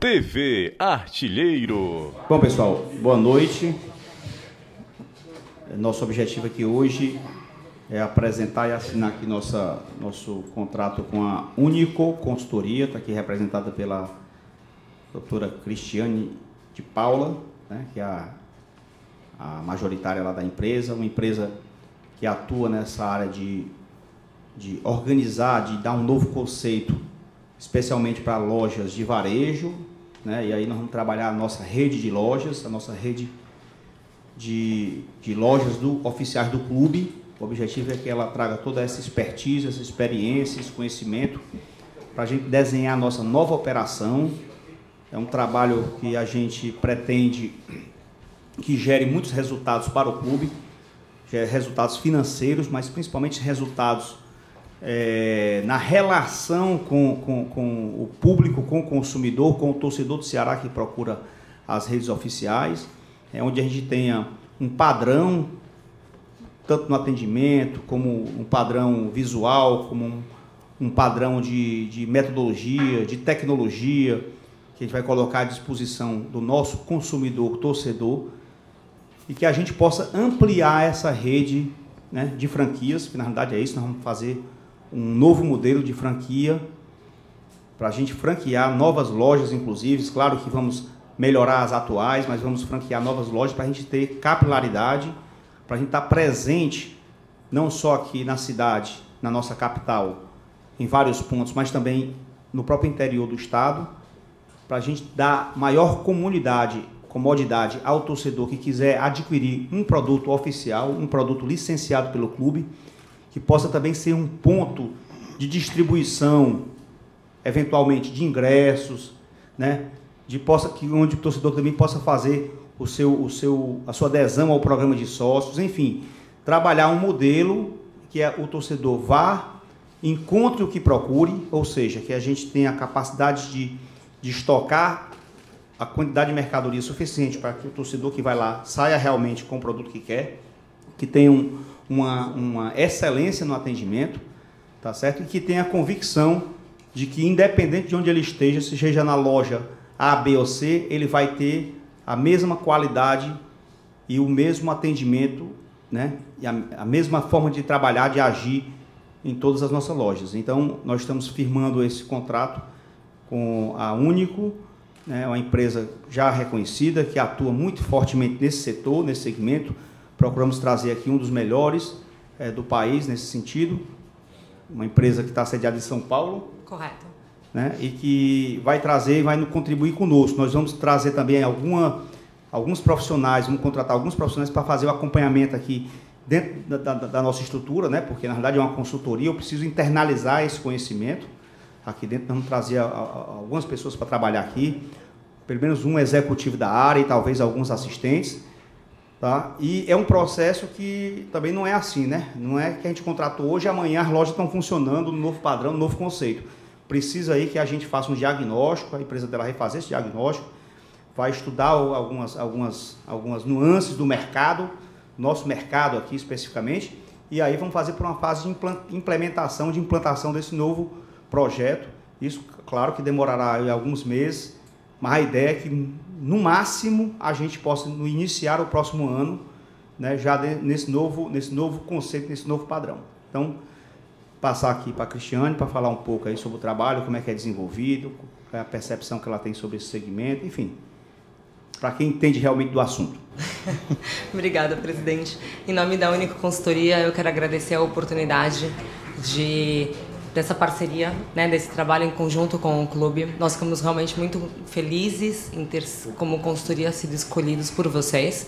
TV Artilheiro. Bom, pessoal, boa noite. Nosso objetivo aqui hoje é apresentar e assinar aqui nosso contrato com a Único Consultoria, está aqui representada pela doutora Cristiane de Paula, né, que é a majoritária lá da empresa, uma empresa que atua nessa área de organizar, de dar um novo conceito, especialmente para lojas de varejo, né? E aí nós vamos trabalhar a nossa rede de lojas, a nossa rede de lojas oficiais do clube. O objetivo é que ela traga toda essa expertise, essa experiência, esse conhecimento, para a gente desenhar a nossa nova operação. É um trabalho que a gente pretende que gere muitos resultados para o clube, resultados financeiros, mas principalmente resultados na relação com o público, com o consumidor, com o torcedor do Ceará que procura as redes oficiais, onde a gente tenha um padrão, tanto no atendimento, como um padrão visual, como um padrão de metodologia, de tecnologia, que a gente vai colocar à disposição do nosso consumidor, torcedor, e que a gente possa ampliar essa rede, né, de franquias, que na verdade é isso, nós vamos fazer um novo modelo de franquia, para a gente franquear novas lojas, inclusive. Claro que vamos melhorar as atuais, mas vamos franquear novas lojas para a gente ter capilaridade, para a gente estar presente, não só aqui na cidade, na nossa capital, em vários pontos, mas também no próprio interior do estado, para a gente dar maior comodidade ao torcedor que quiser adquirir um produto oficial, um produto licenciado pelo clube, que possa também ser um ponto de distribuição, eventualmente, de ingressos, né? Onde o torcedor também possa fazer a sua adesão ao programa de sócios, enfim, trabalhar um modelo que o torcedor vá, encontre o que procure, ou seja, que a gente tenha a capacidade de estocar a quantidade de mercadoria suficiente para que o torcedor que vai lá saia realmente com o produto que quer, que tenha uma excelência no atendimento, tá certo? E que tenha a convicção de que, independente de onde ele esteja, se seja na loja A, B ou C, ele vai ter a mesma qualidade e o mesmo atendimento, né? E a mesma forma de trabalhar, de agir em todas as nossas lojas. Então, nós estamos firmando esse contrato com a Único, né? Uma empresa já reconhecida, que atua muito fortemente nesse setor, nesse segmento. Procuramos trazer aqui um dos melhores do país nesse sentido, uma empresa que está sediada em São Paulo. Correto. Né, e que vai trazer e vai contribuir conosco. Nós vamos trazer também alguns profissionais, vamos contratar alguns profissionais para fazer o acompanhamento aqui dentro da nossa estrutura, né, porque na verdade é uma consultoria, eu preciso internalizar esse conhecimento. Aqui dentro nós vamos trazer algumas pessoas para trabalhar aqui, pelo menos um executivo da área e talvez alguns assistentes. Tá? E é um processo que também não é assim, né? Não é que a gente contratou hoje e amanhã as lojas estão funcionando no novo padrão, no novo conceito. Precisa aí que a gente faça um diagnóstico, a empresa dela vai fazer esse diagnóstico, vai estudar algumas nuances do mercado, nosso mercado aqui especificamente, e aí vamos fazer por uma fase de implantação desse novo projeto. Isso, claro, que demorará aí alguns meses, mas a ideia é que, no máximo, a gente possa iniciar o próximo ano, né, já nesse novo conceito, nesse novo padrão. Então, passar aqui para a Cristiane para falar um pouco aí sobre o trabalho, como é que é desenvolvido, qual é a percepção que ela tem sobre esse segmento, enfim, para quem entende realmente do assunto. Obrigada, presidente. Em nome da Único Consultoria, eu quero agradecer a oportunidade dessa parceria, né, desse trabalho em conjunto com o clube. Nós ficamos realmente muito felizes em ter, como consultoria, sido escolhidos por vocês.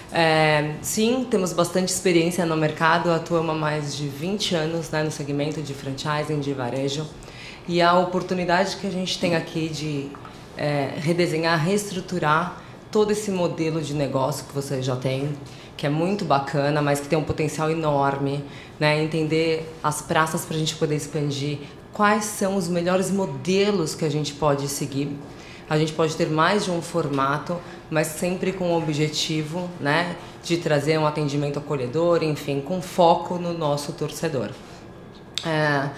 Sim, temos bastante experiência no mercado, atuamos há mais de 20 anos, né, no segmento de franchising, de varejo, e a oportunidade que a gente tem aqui de redesenhar, reestruturar todo esse modelo de negócio que vocês já têm, que é muito bacana, mas que tem um potencial enorme, né? Entender as praças para a gente poder expandir, quais são os melhores modelos que a gente pode seguir. A gente pode ter mais de um formato, mas sempre com o objetivo, né, de trazer um atendimento acolhedor, enfim, com foco no nosso torcedor.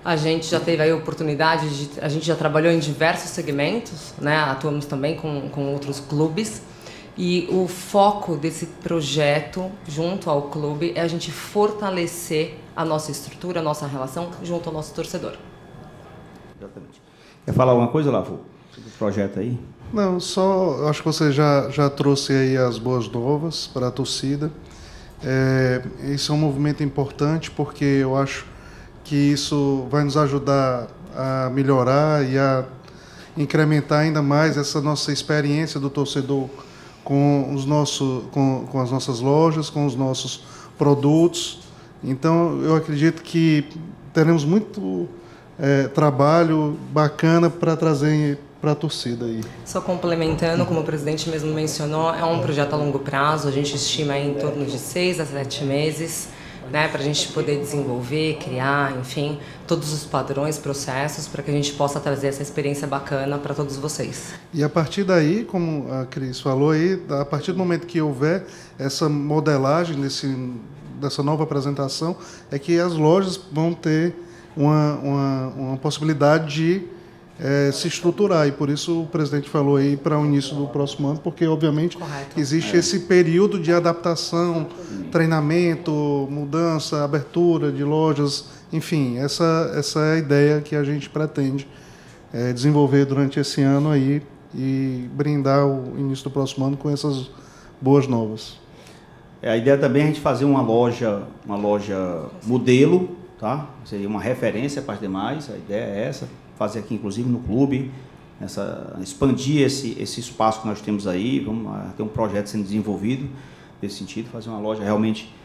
A gente já teve a oportunidade a gente já trabalhou em diversos segmentos, né? Atuamos também com outros clubes. E o foco desse projeto, junto ao clube, é a gente fortalecer a nossa estrutura, a nossa relação, junto ao nosso torcedor. Exatamente. Quer falar alguma coisa, Lavo, sobre o projeto aí? Não, só eu acho que você já trouxe aí as boas novas para a torcida. Isso é um movimento importante porque eu acho que isso vai nos ajudar a melhorar e a incrementar ainda mais essa nossa experiência do torcedor com as nossas lojas, com os nossos produtos. Então, eu acredito que teremos muito trabalho bacana para trazer para a torcida aí. Só complementando, como o presidente mesmo mencionou, é um projeto a longo prazo, a gente estima em torno de 6 a 7 meses, né, para a gente poder desenvolver, criar, enfim, todos os padrões, processos, para que a gente possa trazer essa experiência bacana para todos vocês. E a partir daí, como a Cris falou aí, a partir do momento que houver essa modelagem dessa nova apresentação, é que as lojas vão ter uma possibilidade de se estruturar, e por isso o presidente falou aí para o início do próximo ano, porque obviamente existe esse período de adaptação, treinamento, mudança, abertura de lojas, enfim, essa é a ideia que a gente pretende desenvolver durante esse ano aí e brindar o início do próximo ano com essas boas novas. A ideia também é a gente fazer uma loja modelo, tá? Seria uma referência para as demais, a ideia é essa. Fazer aqui, inclusive, no clube, expandir esse espaço que nós temos aí, vamos ter um projeto sendo desenvolvido nesse sentido, fazer uma loja realmente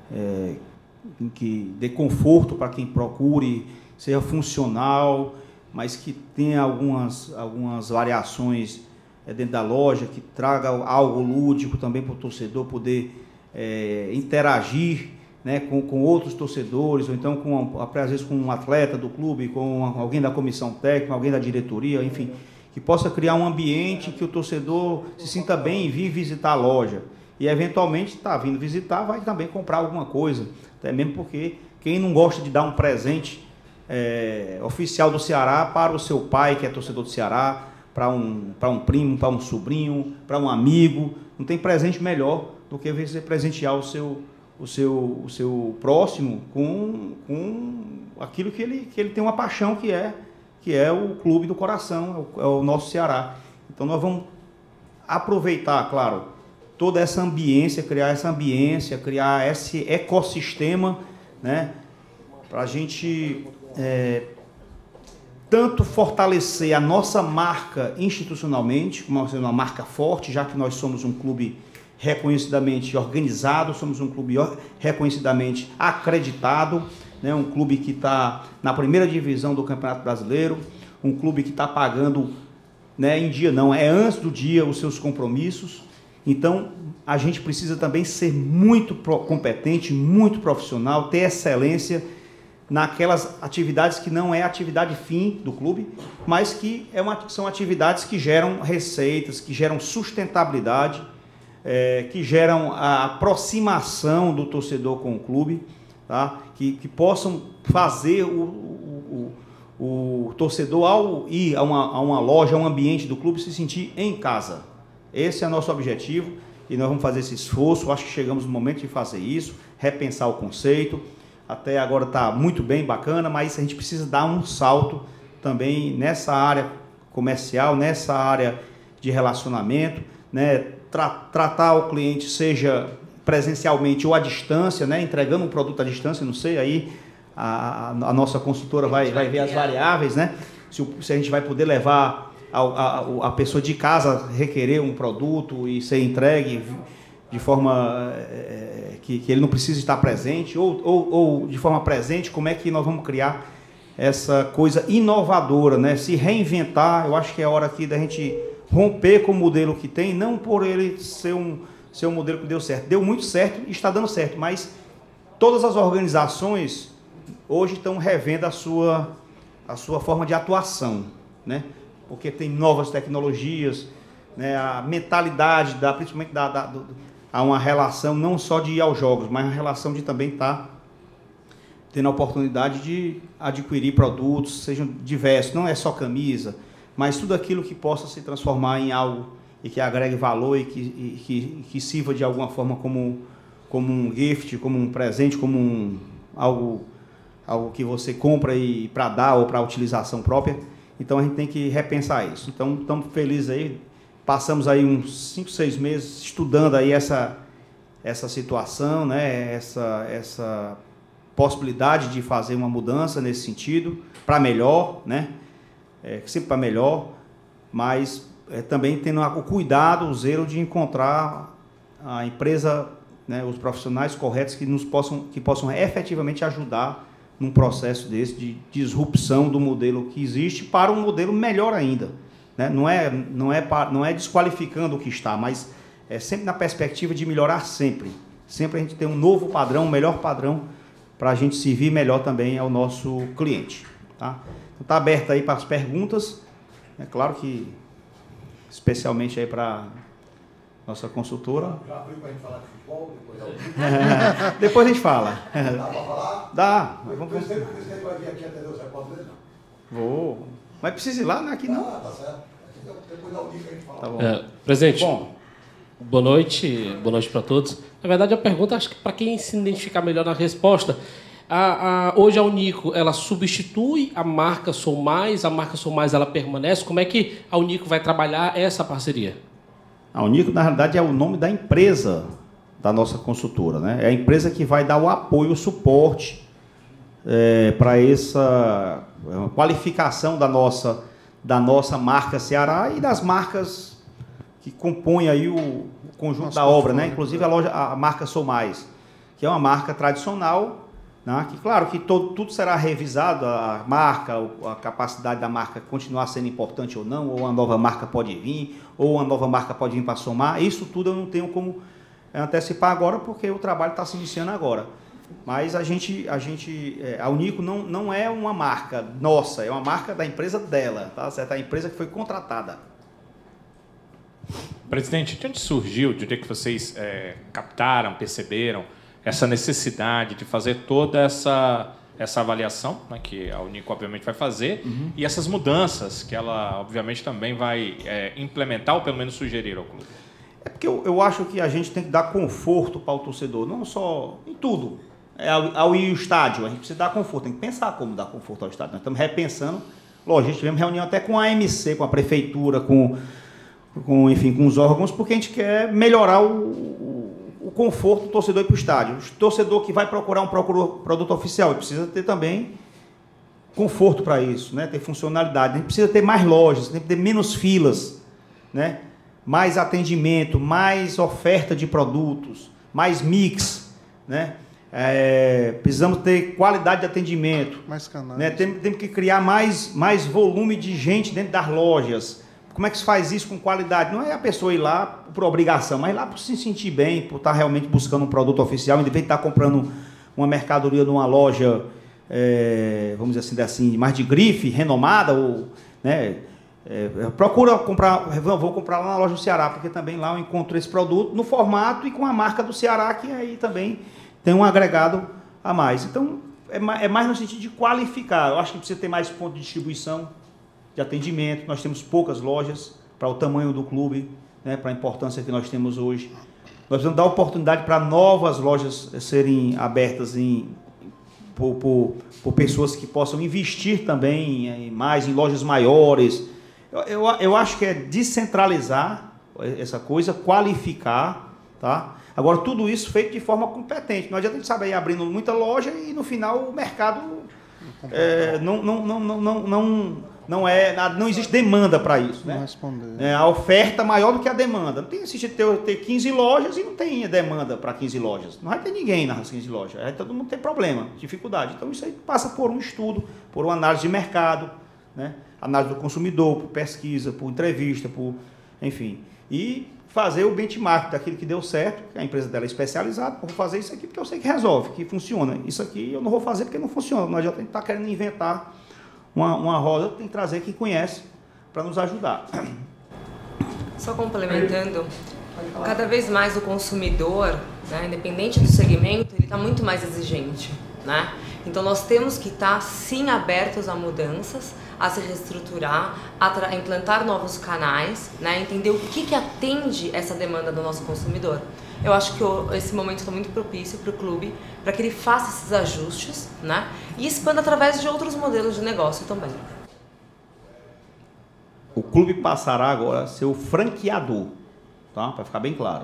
que dê conforto para quem procure, seja funcional, mas que tenha algumas variações dentro da loja, que traga algo lúdico também para o torcedor poder interagir, né, com outros torcedores, ou então às vezes com um atleta do clube, com alguém da comissão técnica, alguém da diretoria, enfim, que possa criar um ambiente que o torcedor se sinta bem e vir visitar a loja. E eventualmente está vindo visitar, vai também comprar alguma coisa, até mesmo porque quem não gosta de dar um presente oficial do Ceará para o seu pai, que é torcedor do Ceará, para um primo, para um sobrinho, para um amigo, não tem presente melhor do que você presentear o seu próximo com aquilo que ele tem uma paixão, que é o clube do coração, é o nosso Ceará. Então nós vamos aproveitar, claro, toda essa ambiência, criar esse ecossistema, né, para a gente tanto fortalecer a nossa marca institucionalmente, como sendo uma marca forte, já que nós somos um clube reconhecidamente organizado, somos um clube reconhecidamente acreditado, né? Um clube que está na primeira divisão do Campeonato Brasileiro, um clube que está pagando, né, em dia não, antes do dia os seus compromissos. Então, a gente precisa também ser muito competente, muito profissional, ter excelência naquelas atividades que não é atividade fim do clube, mas que são atividades que geram receitas, que geram sustentabilidade, que geram a aproximação do torcedor com o clube, tá? Que possam fazer o torcedor, ao ir a uma loja, a um ambiente do clube, se sentir em casa. Esse é o nosso objetivo e nós vamos fazer esse esforço. Acho que chegamos no momento de fazer isso, repensar o conceito. Até agora está muito bem, bacana, mas a gente precisa dar um salto também nessa área comercial, nessa área de relacionamento, né? Tratar o cliente, seja presencialmente ou à distância, né? Entregando um produto à distância, não sei, aí a nossa consultora vai ver as variáveis, né? Se a gente vai poder levar a pessoa de casa, requerer um produto e ser entregue de forma que ele não precise estar presente, ou de forma presente, como é que nós vamos criar essa coisa inovadora, né? Se reinventar. Eu acho que é hora aqui da gente romper com o modelo que tem, não por ele ser um modelo que deu certo. Deu muito certo e está dando certo, mas todas as organizações hoje estão revendo a sua forma de atuação, né? Porque tem novas tecnologias, né? A mentalidade, principalmente há uma relação não só de ir aos jogos, mas uma relação de também estar tendo a oportunidade de adquirir produtos, sejam diversos, não é só camisa, mas tudo aquilo que possa se transformar em algo e que agregue valor e que sirva de alguma forma como um gift, como um presente, como algo que você compra para dar ou para utilização própria. Então a gente tem que repensar isso. Então estamos felizes aí, passamos aí uns 5, 6 meses estudando aí essa situação, né? essa possibilidade de fazer uma mudança nesse sentido, para melhor, né? Sempre para melhor, mas também tendo o cuidado, o zelo de encontrar a empresa, né, os profissionais corretos que possam efetivamente ajudar num processo desse de disrupção do modelo que existe para um modelo melhor ainda, né? Não é desqualificando o que está, mas é sempre na perspectiva de melhorar sempre. Sempre a gente tem um novo padrão, um melhor padrão, para a gente servir melhor também ao nosso cliente. Tá? Então, está aberto aí para as perguntas. É claro que, especialmente aí para nossa consultora. Já abriu para a gente falar de futebol? Depois a gente fala. Dá para falar? Dá. O presidente vai vir aqui atender os repórteres, não? Vou. Mas precisa ir lá, não é aqui não. Tá certo. Depois da Unico a gente fala. Tá bom. Presidente. Bom. Boa noite para todos. Na verdade, a pergunta, acho que para quem se identificar melhor na resposta, hoje a Unico, ela substitui a marca Sou Mais, ela permanece? Como é que a Unico vai trabalhar essa parceria? A Unico, na realidade, é o nome da empresa da nossa consultora, né? É a empresa que vai dar o apoio, o suporte para essa qualificação da nossa marca Ceará e das marcas que compõem aí o conjunto da obra, né? Inclusive a marca Sou Mais, que é uma marca tradicional, né? Que claro que tudo será revisado, a marca, a capacidade da marca continuar sendo importante ou não, ou uma nova marca pode vir, ou uma nova marca pode vir para somar. Isso tudo eu não tenho como antecipar agora, porque o trabalho está se iniciando agora. Mas a Unico não é uma marca nossa, é uma marca da empresa dela, tá certo? A empresa que foi contratada. Presidente, de onde surgiu, de onde é que vocês captaram, perceberam essa necessidade de fazer toda essa avaliação, né, que a Unico obviamente vai fazer, e essas mudanças que ela obviamente também vai implementar ou pelo menos sugerir ao clube? É porque eu acho que a gente tem que dar conforto para o torcedor, não só em tudo. Ao ir ao estádio, a gente precisa dar conforto, tem que pensar como dar conforto ao estádio. Nós estamos repensando, lógico, a gente tivemos reunião até com a AMC, com a prefeitura, com os órgãos, porque a gente quer melhorar o conforto do torcedor ir para o estádio. O torcedor que vai procurar um produto oficial, ele precisa ter também conforto para isso, né? Ter funcionalidade. A gente precisa ter mais lojas, tem que ter menos filas, né? Mais atendimento, mais oferta de produtos, mais mix, né? Precisamos ter qualidade de atendimento. Mais canais. Né? Temos que criar mais volume de gente dentro das lojas. Como é que se faz isso com qualidade? Não é a pessoa ir lá por obrigação, mas ir lá por se sentir bem, por estar realmente buscando um produto oficial, em vez de estar comprando uma mercadoria numa loja, vamos dizer assim, mais de grife, renomada, ou, né? Procura comprar, vou comprar lá na loja do Ceará, porque também lá eu encontro esse produto no formato e com a marca do Ceará, que aí também tem um agregado a mais. Então, é mais no sentido de qualificar. Eu acho que precisa ter mais ponto de distribuição, de atendimento. Nós temos poucas lojas para o tamanho do clube, né, para a importância que nós temos hoje. Nós precisamos dar oportunidade para novas lojas serem abertas por pessoas que possam investir também mais em lojas maiores. Eu acho que é descentralizar essa coisa, qualificar, tá? Agora, tudo isso feito de forma competente. Não adianta a gente saber ir abrindo muita loja e, no final, o mercado não existe demanda para isso. Né? A oferta maior do que a demanda. Não tem sentido ter 15 lojas e não tem demanda para 15 lojas. Não vai ter ninguém nas 15 lojas. Aí todo mundo tem problema, dificuldade. Então, isso aí passa por um estudo, por uma análise de mercado, né? Análise do consumidor, por pesquisa, por entrevista, enfim. E fazer o benchmark daquilo que deu certo, que a empresa dela é especializada, vou fazer isso aqui porque eu sei que resolve, que funciona. Isso aqui eu não vou fazer porque não funciona. Não adianta a gente estar querendo inventar uma roda, tem que trazer quem conhece para nos ajudar. Só complementando, cada vez mais o consumidor, né, independente do segmento, ele está muito mais exigente. né? Então nós temos que estar sim abertos a mudanças, a se reestruturar, a implantar novos canais, né? Entender o que atende essa demanda do nosso consumidor. Eu acho que esse momento está muito propício para o clube, para que ele faça esses ajustes, né? E expanda através de outros modelos de negócio também. O clube passará agora a ser o franqueador, tá? Para ficar bem claro.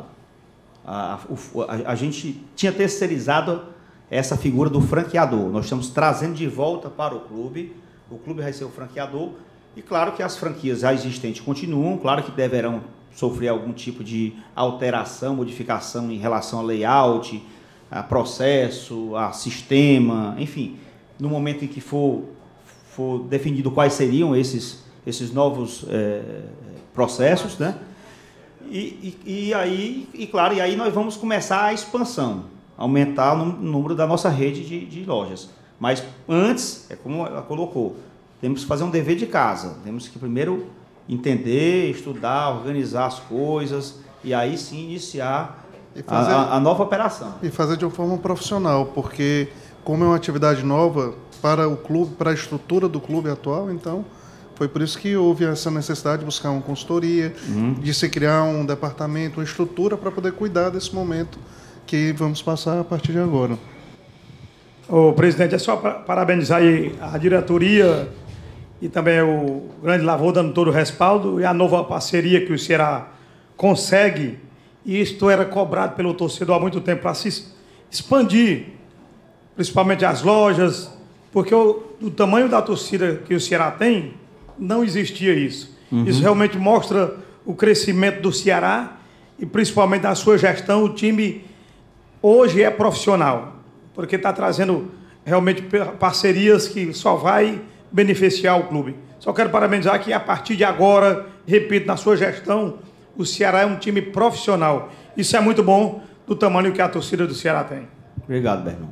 A gente tinha terceirizado essa figura do franqueador. Nós estamos trazendo de volta para o clube vai ser o franqueador, e claro que as franquias já existentes continuam, claro que deverão sofrer algum tipo de alteração, modificação em relação a layout, a processo, a sistema, enfim, no momento em que for definido quais seriam esses novos processos, né? E aí nós vamos começar a expansão, aumentar o número da nossa rede de lojas. Mas antes, como ela colocou, temos que fazer um dever de casa. Temos que primeiro entender, estudar, organizar as coisas e aí sim iniciar a nova operação. E fazer de uma forma profissional, porque como é uma atividade nova para o clube, para a estrutura do clube atual, então foi por isso que houve essa necessidade de buscar uma consultoria, de se criar um departamento, uma estrutura para poder cuidar desse momento que vamos passar a partir de agora. Ô, presidente, é só parabenizar aí a diretoria e também o Grande Lavor dando todo o respaldo e a nova parceria que o Ceará consegue, e isto era cobrado pelo torcedor há muito tempo para se expandir, principalmente as lojas, porque o tamanho da torcida que o Ceará tem, não existia isso. Isso realmente mostra o crescimento do Ceará e principalmente da sua gestão. O time hoje é profissional, porque está trazendo realmente parcerias que só vai beneficiar o clube. Só quero parabenizar que a partir de agora, repito, na sua gestão, o Ceará é um time profissional. Isso é muito bom do tamanho que a torcida do Ceará tem. Obrigado, Bernão.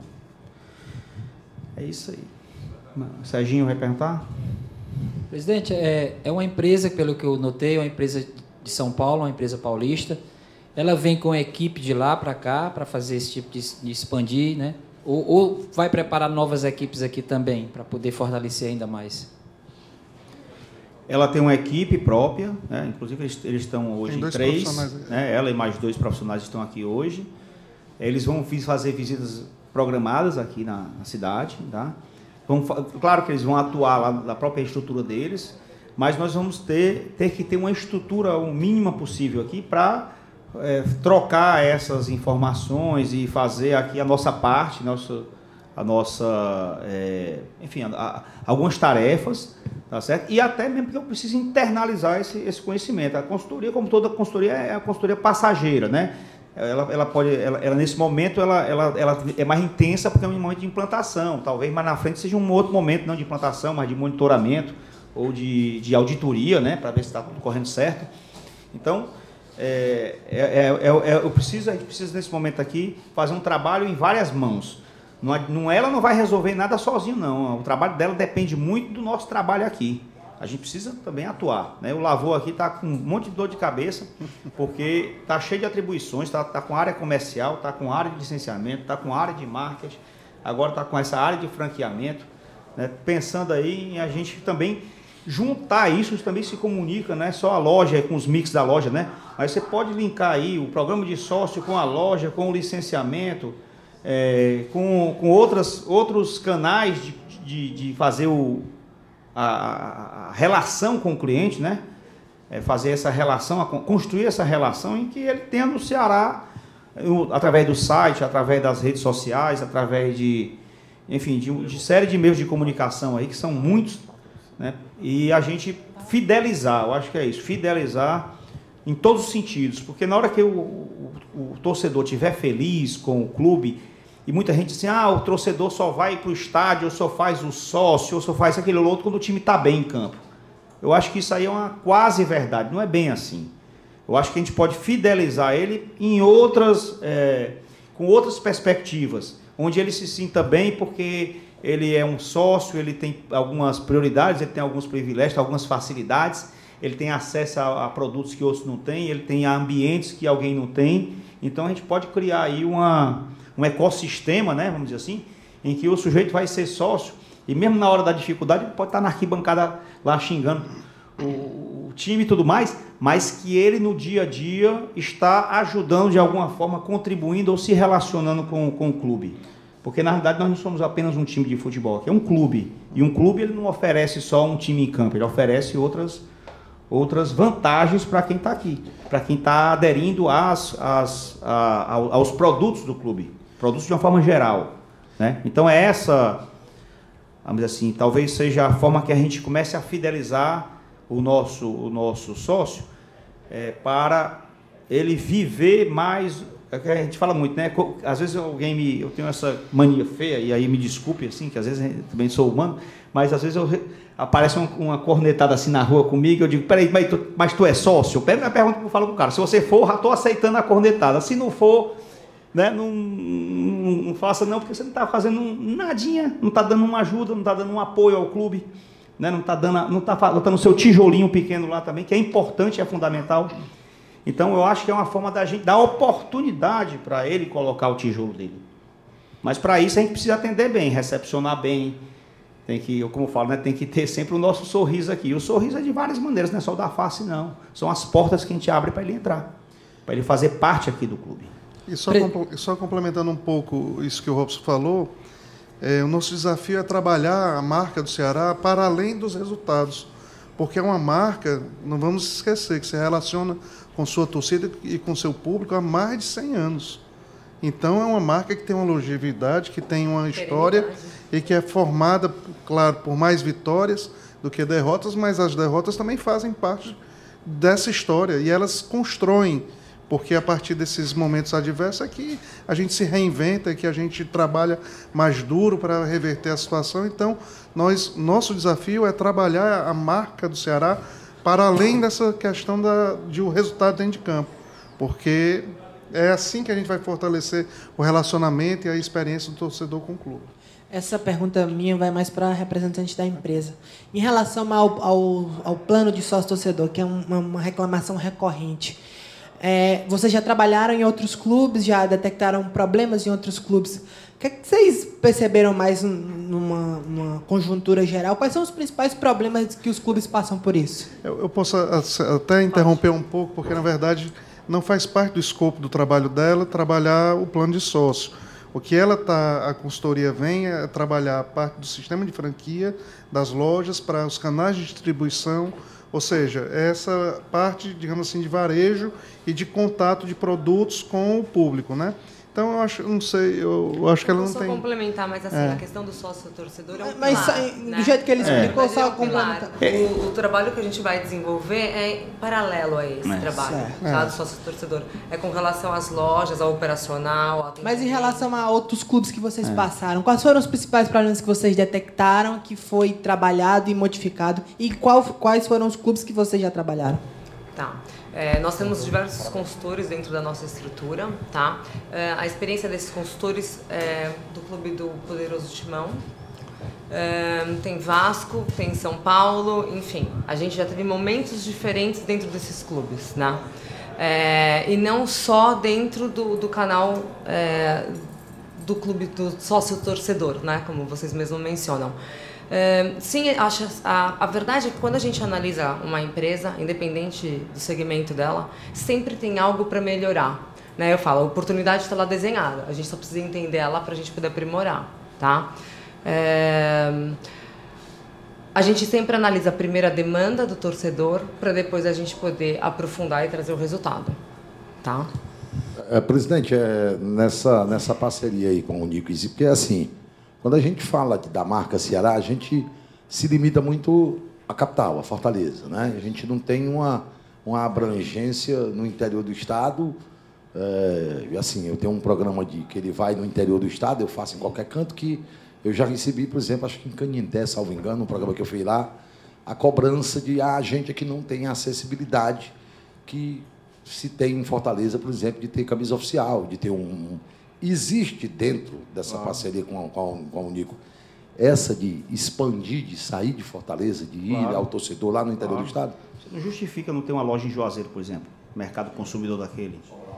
É isso aí. O Serginho vai perguntar? Presidente, é uma empresa, pelo que eu notei, uma empresa de São Paulo, uma empresa paulista. Ela vem com a equipe de lá para cá para fazer esse tipo de expandir, né? Ou vai preparar novas equipes aqui também para poder fortalecer ainda mais? Ela tem uma equipe própria, né? Inclusive eles estão hoje em 3, né? Ela e mais 2 profissionais estão aqui hoje. Eles vão fazer visitas programadas aqui na cidade, tá? Claro que eles vão atuar lá na própria estrutura deles, mas nós vamos ter que ter uma estrutura o mínima possível aqui para trocar essas informações e fazer aqui a nossa parte, enfim, algumas tarefas, tá certo? E até mesmo porque eu preciso internalizar esse conhecimento. A consultoria, como toda consultoria, é a consultoria passageira, né? Ela nesse momento ela é mais intensa porque é um momento de implantação. Talvez mais na frente seja um outro momento, não de implantação, mas de monitoramento ou de auditoria, né? Para ver se está tudo correndo certo. Então, a gente precisa nesse momento aqui fazer um trabalho em várias mãos. Ela não vai resolver nada sozinho, não. O trabalho dela depende muito do nosso trabalho aqui. A gente precisa também atuar, né? O Lavor aqui está com um monte de dor de cabeça, porque está cheio de atribuições, está com área comercial, está com área de licenciamento, está com área de marketing, agora está com essa área de franqueamento, né? Pensando aí em a gente também juntar isso também se comunica, não é só a loja com os mix da loja, né? Mas você pode linkar aí o programa de sócio com a loja, com o licenciamento, com outros canais de fazer a relação com o cliente, né? Fazer essa relação, construir essa relação em que ele tenha no Ceará, através do site, através das redes sociais, através de série de meios de comunicação aí, que são muitos, né? E a gente fidelizar, eu acho que é isso, fidelizar em todos os sentidos, porque na hora que o torcedor estiver feliz com o clube, e muita gente diz assim, o torcedor só vai para o estádio, ou só faz o sócio, ou só faz aquele ou outro quando o time está bem em campo. Eu acho que isso aí é uma quase verdade, não é bem assim. Eu acho que a gente pode fidelizar ele em com outras perspectivas, onde ele se sinta bem porque ele é um sócio, ele tem algumas prioridades, ele tem alguns privilégios, algumas facilidades, ele tem acesso a produtos que outros não têm, ele tem ambientes que alguém não tem. Então a gente pode criar aí um ecossistema, né, vamos dizer assim, em que o sujeito vai ser sócio e mesmo na hora da dificuldade pode estar na arquibancada lá xingando o time e tudo mais, mas que ele no dia a dia está ajudando de alguma forma, contribuindo ou se relacionando com o clube. Porque na realidade nós não somos apenas um time de futebol, aqui é um clube. E um clube ele não oferece só um time em campo, ele oferece outras vantagens para quem está aqui, para quem está aderindo aos produtos do clube, produtos de uma forma geral, né? Então é essa, vamos dizer assim, talvez seja a forma que a gente comece a fidelizar o nosso sócio para ele viver mais. A gente fala muito, né? Às vezes eu tenho essa mania feia, e aí me desculpe, assim, que às vezes eu também sou humano, mas às vezes aparece uma cornetada assim na rua comigo, eu digo, peraí, mas tu é sócio? Pega a pergunta que eu falo pro cara, se você for, já estou aceitando a cornetada, se não for, né, não faça não, porque você não está fazendo nadinha, não está dando uma ajuda, não está dando um apoio ao clube, né, não está botando o seu tijolinho pequeno lá também, que é importante, é fundamental. Então, eu acho que é uma forma da gente dar oportunidade para ele colocar o tijolo dele. Mas, para isso, a gente precisa atender bem, recepcionar bem. Tem que, como eu falo, né, tem que ter sempre o nosso sorriso aqui. E o sorriso é de várias maneiras, não é só o da face, não. São as portas que a gente abre para ele entrar, para ele fazer parte aqui do clube. E só complementando um pouco isso que o Robson falou, o nosso desafio é trabalhar a marca do Ceará para além dos resultados. Porque é uma marca, não vamos esquecer, que se relaciona com sua torcida e com seu público há mais de 100 anos. Então, é uma marca que tem uma longevidade, que tem uma história e que é formada, claro, por mais vitórias do que derrotas, mas as derrotas também fazem parte dessa história e elas constroem, porque a partir desses momentos adversos é que a gente se reinventa, é que a gente trabalha mais duro para reverter a situação. Então, nosso desafio é trabalhar a marca do Ceará para além dessa questão de o resultado dentro de campo, porque é assim que a gente vai fortalecer o relacionamento e a experiência do torcedor com o clube. Essa pergunta minha vai mais para a representante da empresa. Em relação ao plano de sócio-torcedor, que é uma reclamação recorrente, vocês já trabalharam em outros clubes, já detectaram problemas em outros clubes. O que vocês perceberam mais numa conjuntura geral? Quais são os principais problemas que os clubes passam por isso? Eu posso até interromper um pouco, porque, na verdade, não faz parte do escopo do trabalho dela trabalhar o plano de sócio. O que a consultoria vem é trabalhar a parte do sistema de franquia, das lojas, para os canais de distribuição, ou seja, essa parte, digamos assim, de varejo e de contato de produtos com o público, né? Então, eu acho que ela não tem... Só complementar, mas assim, a questão do sócio-torcedor é um mas pilar, do né? jeito que ele explicou, só complementar. O trabalho que a gente vai desenvolver é paralelo a esse trabalho, tá, do sócio-torcedor. É com relação às lojas, ao operacional... Mas em relação a outros clubes que vocês passaram, quais foram os principais problemas que vocês detectaram, que foi trabalhado e modificado? E quais foram os clubes que vocês já trabalharam? Tá. Nós temos diversos consultores dentro da nossa estrutura, tá? A experiência desses consultores do Clube do Poderoso Timão, tem Vasco, tem São Paulo, enfim, a gente já teve momentos diferentes dentro desses clubes, né? E não só dentro do canal do clube do sócio-torcedor, né? Como vocês mesmos mencionam. Sim, a verdade é que quando a gente analisa uma empresa, independente do segmento dela, sempre tem algo para melhorar, né? Eu falo, a oportunidade está lá desenhada, a gente só precisa entender ela para a gente poder aprimorar, tá? A gente sempre analisa a primeira demanda do torcedor para depois a gente poder aprofundar e trazer o resultado, tá? Presidente, nessa parceria aí com o Nico, porque assim, quando a gente fala da marca Ceará, a gente se limita muito à capital, à Fortaleza, né? A gente não tem uma abrangência no interior do estado. Assim, eu tenho um programa que ele vai no interior do estado, eu faço em qualquer canto, que eu já recebi, por exemplo, acho que em Canindé, salvo engano, um programa que eu fui lá, a cobrança de a gente aqui não tem acessibilidade que se tem em Fortaleza, por exemplo, de ter camisa oficial, de ter Existe dentro dessa parceria com o Nico essa de expandir, de sair de Fortaleza, de ir ao torcedor lá no interior do estado? Você não justifica não ter uma loja em Juazeiro, por exemplo, mercado consumidor daquele,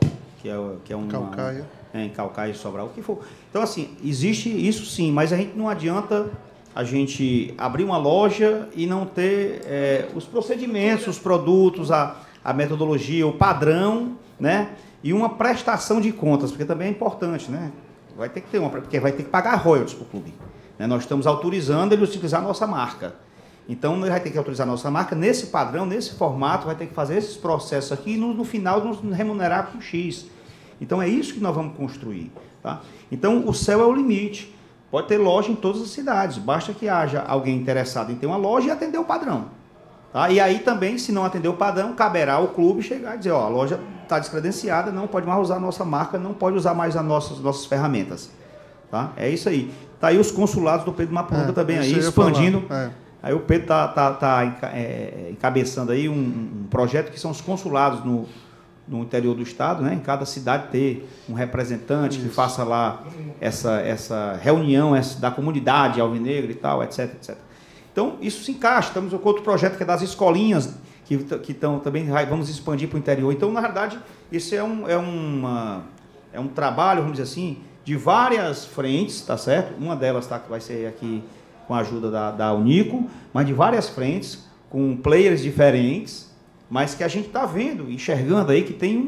que é uma... Calcaia. Em Calcaia e Sobral, o que for. Então, assim, existe isso sim, mas a gente não adianta a gente abrir uma loja e não ter os procedimentos, os produtos, a metodologia, o padrão, né? E uma prestação de contas, porque também é importante, né? Vai ter que ter porque vai ter que pagar royalties para o clube. Né? Nós estamos autorizando ele a utilizar a nossa marca. Então, ele vai ter que autorizar a nossa marca nesse padrão, nesse formato, vai ter que fazer esses processos aqui e no final nos remunerar com X. Então, é isso que nós vamos construir. Tá? Então, o céu é o limite. Pode ter loja em todas as cidades. Basta que haja alguém interessado em ter uma loja e atender o padrão. Tá? E aí também, se não atender o padrão, caberá ao clube chegar e dizer, ó, a loja está descredenciada, não pode mais usar a nossa marca, não pode usar mais as nossas ferramentas. Tá? É isso aí. Tá aí os consulados do Pedro Mapanga também aí, expandindo. Aí o Pedro está encabeçando aí um projeto que são os consulados no interior do estado, né? Em cada cidade ter um representante que faça lá essa reunião da comunidade alvinegra e tal, etc, etc. Então, isso se encaixa. Estamos com outro projeto que é das escolinhas, que estão também, vamos expandir para o interior. Então, na verdade, isso é um trabalho, vamos dizer assim, de várias frentes, tá certo? Uma delas vai ser aqui com a ajuda da Unico, mas de várias frentes, com players diferentes, mas que a gente está vendo, enxergando aí que tem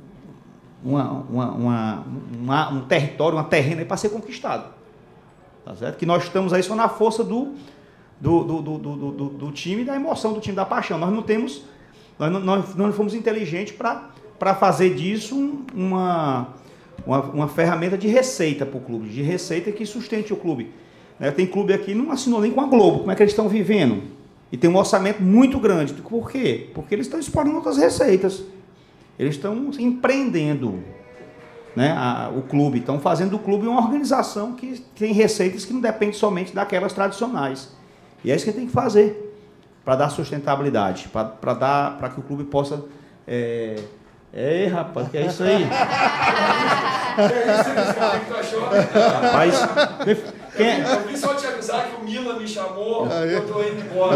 um território, uma terreno aí para ser conquistado. Tá certo? Que nós estamos aí só na força do time, da emoção do time, da paixão. Nós não temos, nós não fomos inteligentes para fazer disso uma ferramenta de receita para o clube, de receita que sustente o clube. Tem clube aqui que não assinou nem com a Globo, como é que eles estão vivendo? E tem um orçamento muito grande. Por quê? Porque eles estão explorando outras receitas. Eles estão empreendendo, né, o clube, estão fazendo do clube uma organização que tem receitas que não dependem somente daquelas tradicionais. E é isso que tem que fazer para dar sustentabilidade, para que o clube possa... Ei, rapaz, que é isso aí? Rapaz, eu vim só te avisar que o Mila me chamou, eu tô indo embora.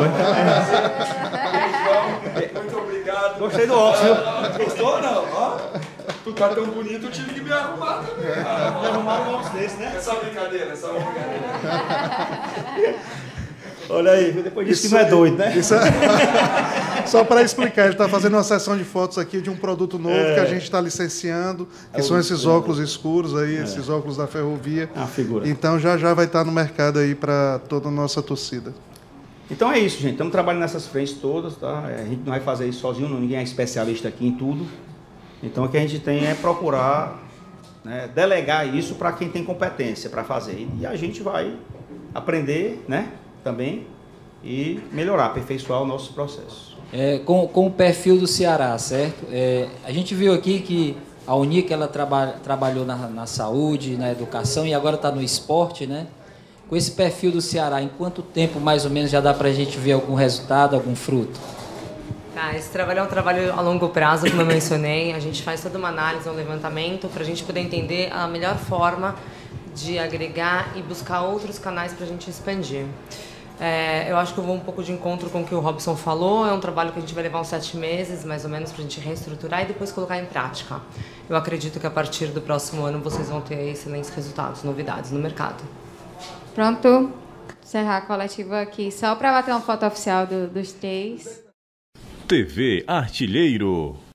Muito obrigado. Gostei do óculos. Gostou não? Ó, tu tá tão bonito, eu tive que me arrumar também. Arrumar um óculos desse, né? É só brincadeira, é só brincadeira. Olha aí, depois disso que não é doido, né? Só para explicar, ele está fazendo uma sessão de fotos aqui de um produto novo que a gente está licenciando, que são esses óculos escuros aí, esses óculos da Ferrovia. A figura. Então já vai estar no mercado aí para toda a nossa torcida. Então é isso, gente. Estamos trabalhando nessas frentes todas, tá? A gente não vai fazer isso sozinho, ninguém é especialista aqui em tudo. Então o que a gente tem é procurar, né, delegar isso para quem tem competência para fazer. E a gente vai aprender, né, também, e melhorar, aperfeiçoar o nosso processo. Com o perfil do Ceará, certo? A gente viu aqui que a Unico ela trabalhou na saúde, na educação e agora está no esporte, né? Com esse perfil do Ceará, em quanto tempo mais ou menos já dá para a gente ver algum resultado, algum fruto? Tá, esse trabalho é um trabalho a longo prazo, como eu mencionei. A gente faz toda uma análise, um levantamento, para a gente poder entender a melhor forma de agregar e buscar outros canais para a gente expandir. Eu acho que eu vou um pouco de encontro com o que o Robson falou. É um trabalho que a gente vai levar uns 7 meses, mais ou menos, para a gente reestruturar e depois colocar em prática. Eu acredito que a partir do próximo ano vocês vão ter excelentes resultados, novidades no mercado. Pronto, encerrar a coletiva aqui, só para bater uma foto oficial dos 3. TV Artilheiro.